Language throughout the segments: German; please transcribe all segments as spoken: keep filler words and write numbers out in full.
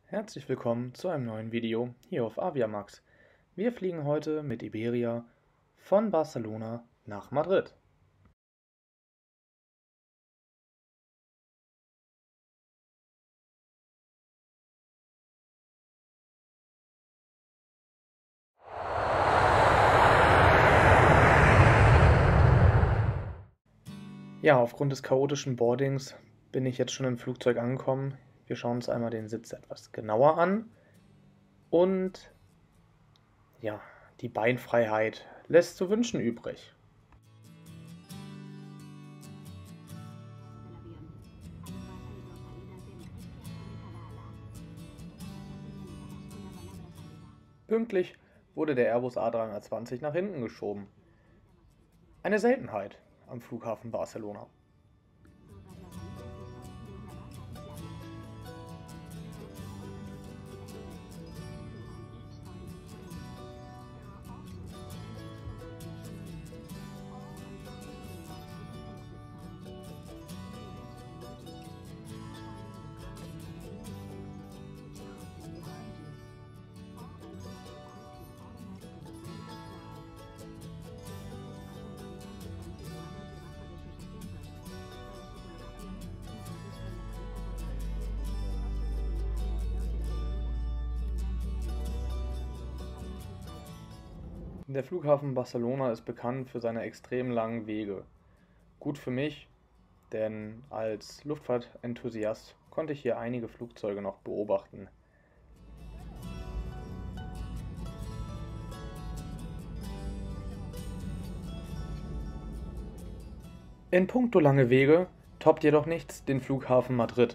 Herzlich willkommen zu einem neuen Video hier auf Aviamax. Wir fliegen heute mit Iberia von Barcelona nach Madrid. Ja, aufgrund des chaotischen Boardings bin ich jetzt schon im Flugzeug angekommen. Wir schauen uns einmal den Sitz etwas genauer an. Und ja, die Beinfreiheit lässt zu wünschen übrig. Pünktlich wurde der Airbus A drei zwanzig nach hinten geschoben. Eine Seltenheit am Flughafen Barcelona. Der Flughafen Barcelona ist bekannt für seine extrem langen Wege. Gut für mich, denn als Luftfahrtenthusiast konnte ich hier einige Flugzeuge noch beobachten. In puncto lange Wege toppt jedoch nichts den Flughafen Madrid.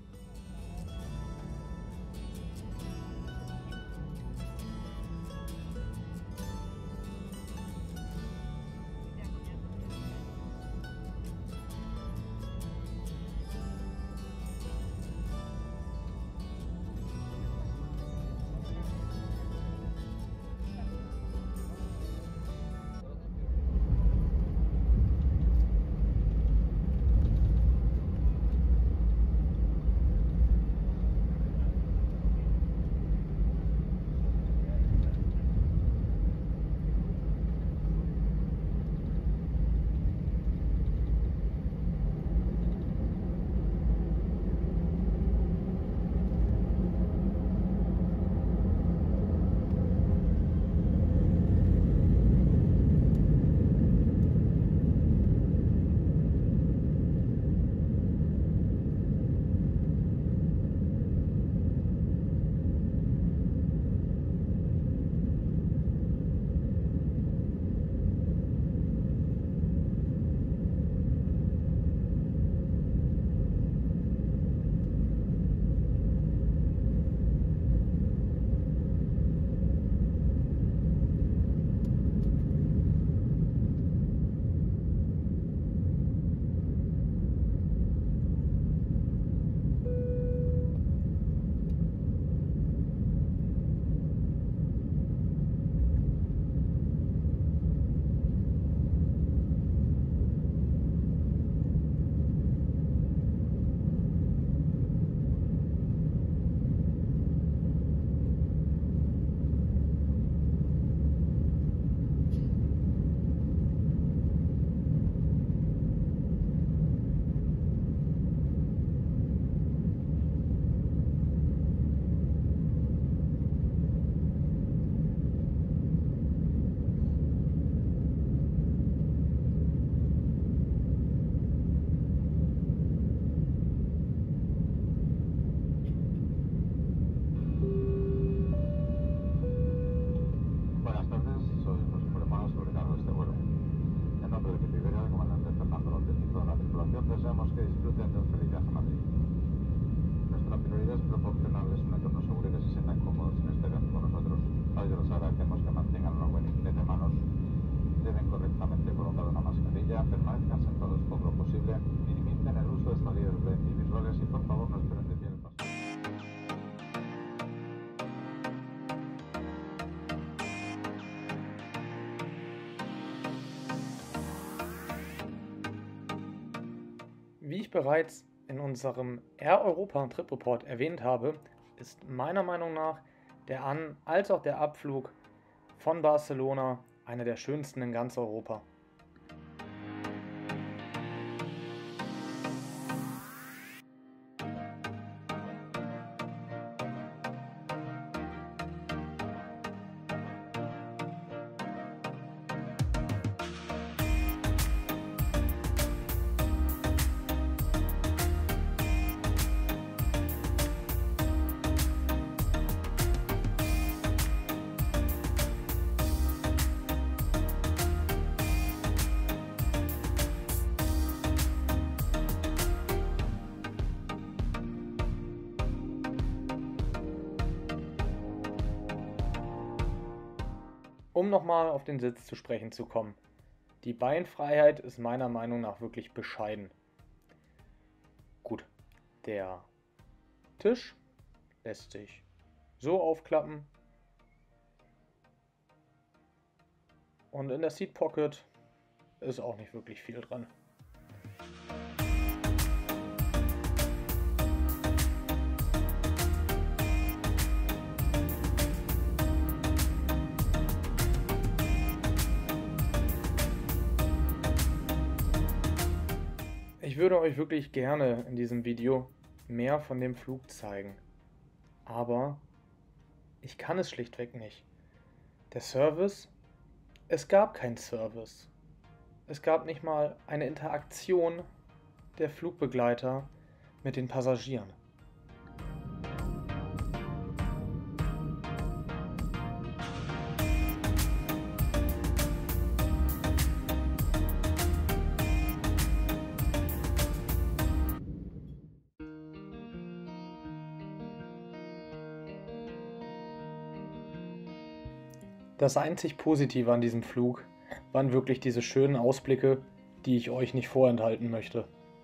Deseamos que disfruten de un feliz viaje a Madrid. Nuestra prioridad es proporcionarles un entorno seguro y que se sientan cómodos en este viaje con nosotros. A ellos les agradecemos que mantengan una buena higiene de manos, deben correctamente colocar una mascarilla, permanezcan sentados todo lo posible, minimicen el uso de salidas individuales y por favor no esperen de pie el paso. Wie ich bereits in unserem Air Europa Trip Report erwähnt habe, ist meiner Meinung nach der An- als auch der Abflug von Barcelona einer der schönsten in ganz Europa. Um nochmal auf den Sitz zu sprechen zu kommen. Die Beinfreiheit ist meiner Meinung nach wirklich bescheiden. Gut, der Tisch lässt sich so aufklappen. Und in der Seat Pocket ist auch nicht wirklich viel dran. Ich würde euch wirklich gerne in diesem Video mehr von dem Flug zeigen, aber ich kann es schlichtweg nicht. Der Service? Es gab keinen Service. Es gab nicht mal eine Interaktion der Flugbegleiter mit den Passagieren. Das einzig Positive an diesem Flug waren wirklich diese schönen Ausblicke, die ich euch nicht vorenthalten möchte.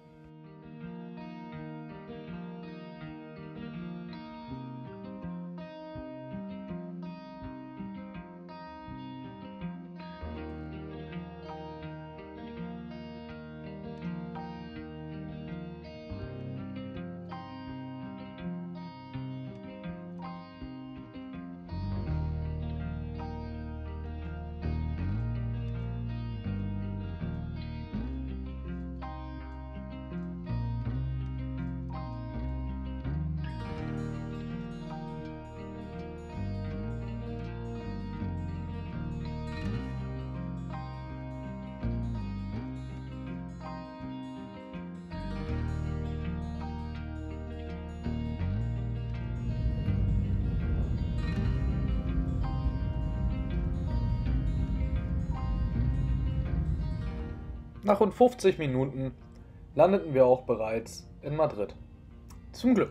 Nach rund fünfzig Minuten landeten wir auch bereits in Madrid. Zum Glück.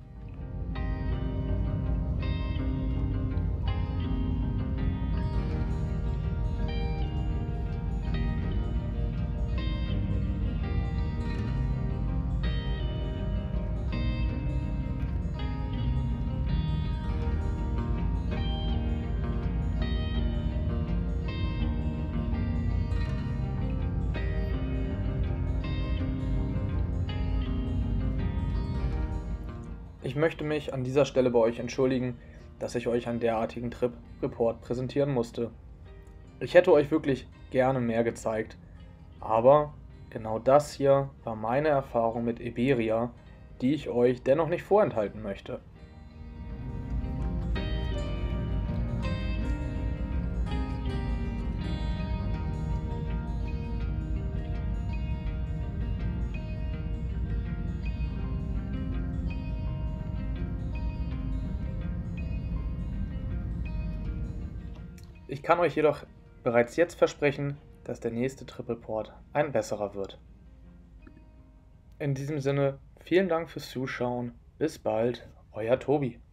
Ich möchte mich an dieser Stelle bei euch entschuldigen, dass ich euch einen derartigen Trip-Report präsentieren musste. Ich hätte euch wirklich gerne mehr gezeigt, aber genau das hier war meine Erfahrung mit Iberia, die ich euch dennoch nicht vorenthalten möchte. Ich kann euch jedoch bereits jetzt versprechen, dass der nächste Trip-Report ein besserer wird. In diesem Sinne, vielen Dank fürs Zuschauen, bis bald, euer Tobi.